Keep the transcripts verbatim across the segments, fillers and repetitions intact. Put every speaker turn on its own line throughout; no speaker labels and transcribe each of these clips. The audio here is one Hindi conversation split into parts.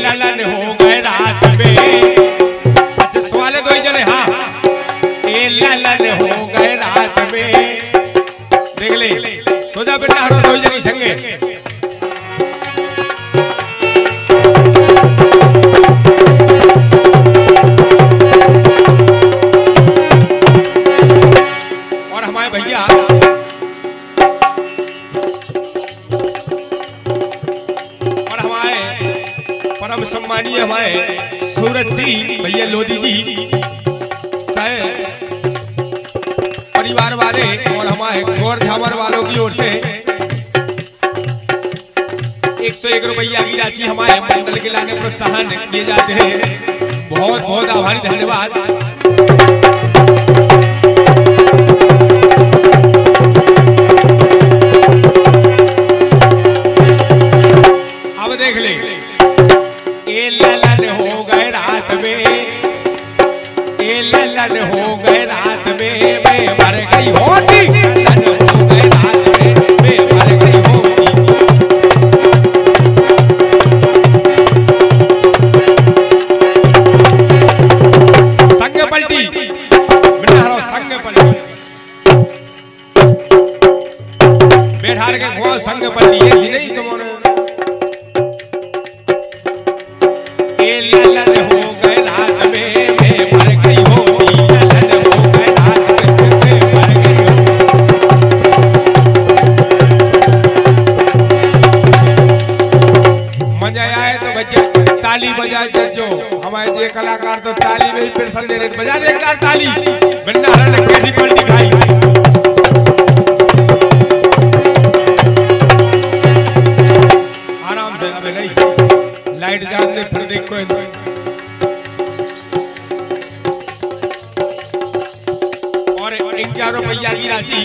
ललन हो गए रात में। अच्छा सवाल है दो ही जने हाँ ए ललन हो गए रात में। देख ले सोचा बेटा हरो दो ही जनी संगे। और हमारे भैया और हमारे परम सम्मानीय हमारे सूरज सिंह भैया लोधी जी परिवार वाले और हमारे गौर झावर वालों की ओर से एक सौ एक रुपया की राशि हमारे मंडल के लाने प्रोत्साहन किए जाते हैं। बहुत बहुत आभारी धन्यवाद। अब देख ले ए ललन हो गए रात में ए ललन हो गए रात में मैं मर गई होती ललन हो गए रात में मैं मर गई होती। संग पलटी बिना संग पलटी बैठार के घुआ संग पलटी ऐसी नहीं तुम्हारे ताली बजा जो हमारे ये कलाकार तो ताली में ही प्रसन्न दे रहे बजा दे एक बार ताली। भंडारण ने कैसी पलटी खाई। आराम से अबे नहीं लाइट जान दे फिर देखो और इक्यावन रुपया की राशि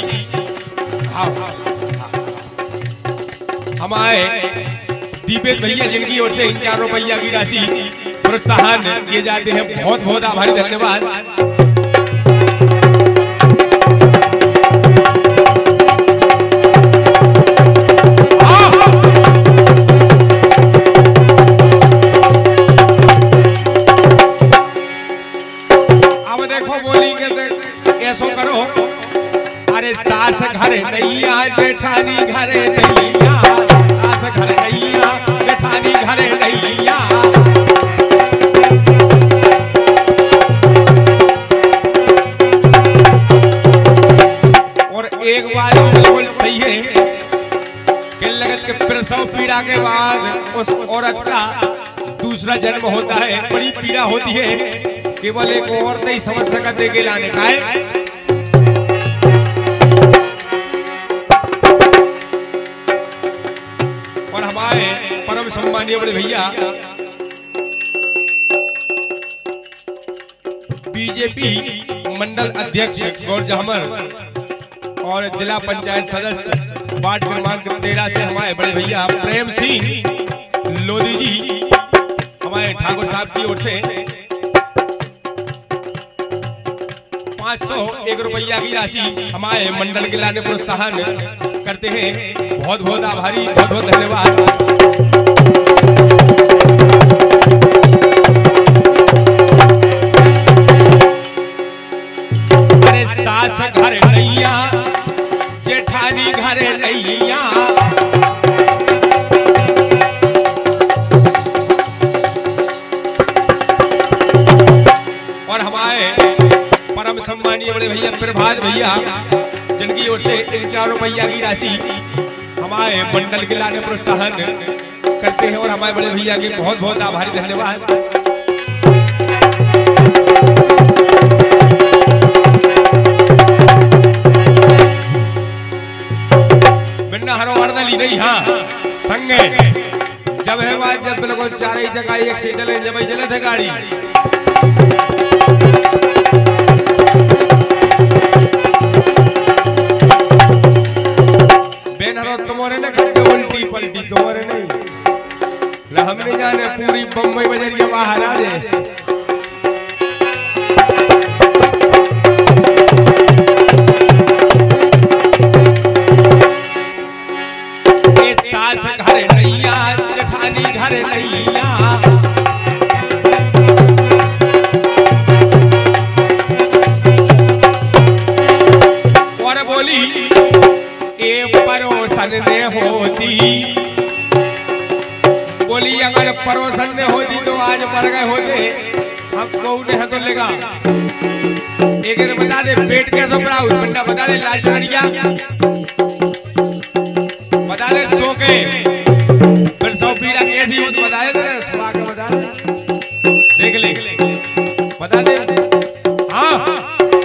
हमारे दीपेश भैया जिनकी ओर से इक्यावन रुपया की राशि प्रोत्साहन किए जाते हैं। बहुत बहुत आभारी धन्यवाद। अब देखो बोली के ऐसो करो अरे सास घर नैया जेठानी घरे नैया सास घर नैया जेठानी घरे नैया। और एक बात बिल्कुल सही है कि लगत के प्रसव पीड़ा के बाद उस औरत का दूसरा जन्म होता है। बड़ी पीड़ा होती है केवल एक औरत ही समझ सकते के लाने का है। और हमारे परम सम्मानीय बड़े भैया बीजेपी मंडल अध्यक्ष गौर झामर और जिला पंचायत सदस्य वार्ड क्रमांक तेरह से हमारे बड़े भैया प्रेम सिंह लोधी जी हमारे ठाकुर साहब की ओर से पाँच सौ एक रुपया की राशि हमारे मंडल के लाने प्रोत्साहन करते हैं। बहुत बहुत आभारी बहुत बहुत धन्यवाद। अरे सास घर नैया जेठानी घर नैया और हमारे परम सम्मानीय बड़े भैया प्रभात भैया जिनकी ओर से इक्यावन रुपया की राशि हमारे मंडल के लाने प्रोत्साहन करते हैं। और हमारे बड़े भैया के बहुत बहुत आभारी धन्यवाद। बिन्ना हरो वर्दली नहीं हाँ संगे जब है बात जब बिल्कुल चार ही जगह एक से चले जब ही चले थे गाड़ी। तुम्हारे ने करके उल्टी पलटी तुम्हारे नहीं हमने जाने पूरी बम्बई बजरिया बाहर आ जाए। सास घर नैया जेठानी घर नैया अगर परोसन ने होती तो आज मर गए होते। हम कौन है तो लेगा एक ने बता दे पेट कैसे बढ़ा बंदा बता दे लाल चढ़िया बता दे सो के फिर सौ पीड़ा कैसी हो तो बता दे सुबह के बता दे देख ले बता दे। हाँ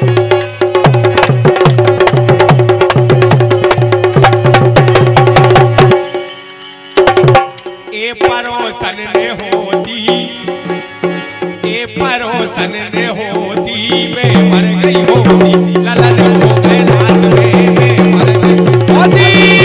ए परोसन ने होती ए परोसन ने होती वे मर गई होती ललन हो गए रात में वे मर गई होती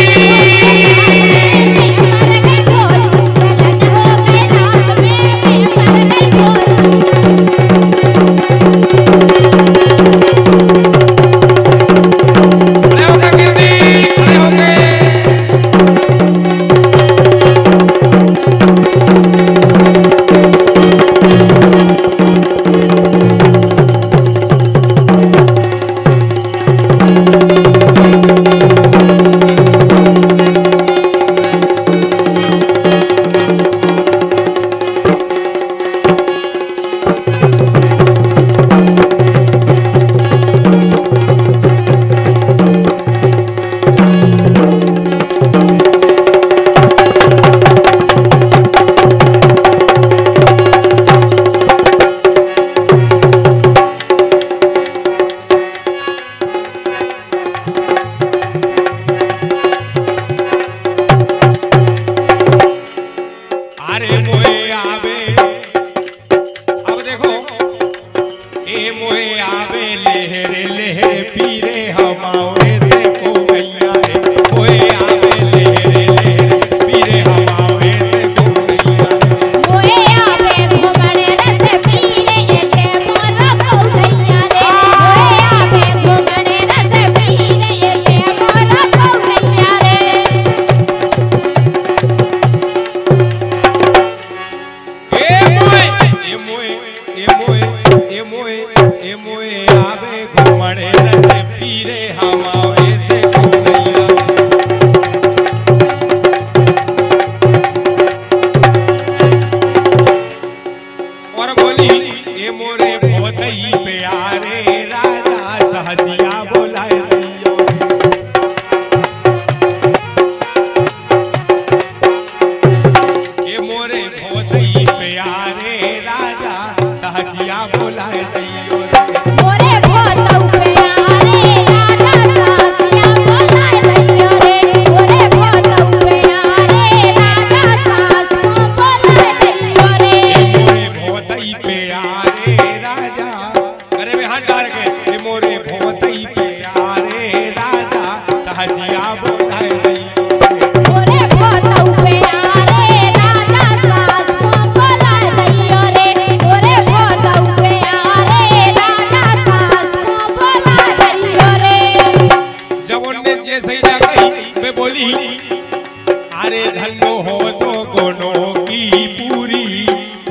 अरे धन्नो हो तो गुणों की पूरी,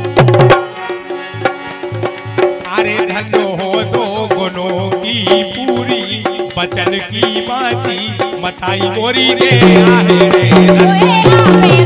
अरे धन्नो हो तो गुणों की पूरी, बचन की बाजी मताई मोरी ने आहे रे।